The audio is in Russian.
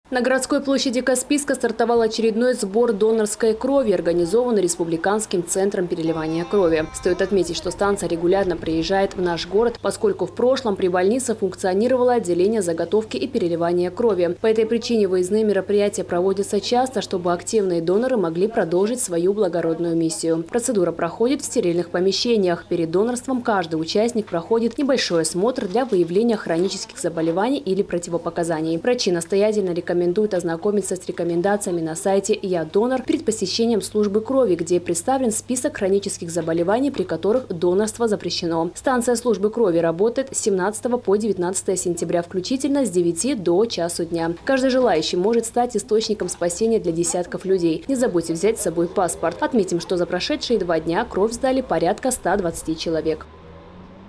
На городской площади Каспийска стартовал очередной сбор донорской крови, организованный Республиканским центром переливания крови. Стоит отметить, что станция регулярно приезжает в наш город, поскольку в прошлом при больнице функционировало отделение заготовки и переливания крови. По этой причине выездные мероприятия проводятся часто, чтобы активные доноры могли продолжить свою благородную миссию. Процедура проходит в стерильных помещениях. Перед донорством каждый участник проходит небольшой осмотр для выявления хронических заболеваний или противопоказаний. Врачи настоятельно рекомендуют ознакомиться с рекомендациями на сайте «Я донор» перед посещением службы крови, где представлен список хронических заболеваний, при которых донорство запрещено. Станция службы крови работает с 17 по 19 сентября включительно с 9 до часу дня. Каждый желающий может стать источником спасения для десятков людей. Не забудьте взять с собой паспорт. Отметим, что за прошедшие 2 дня кровь сдали порядка 120 человек.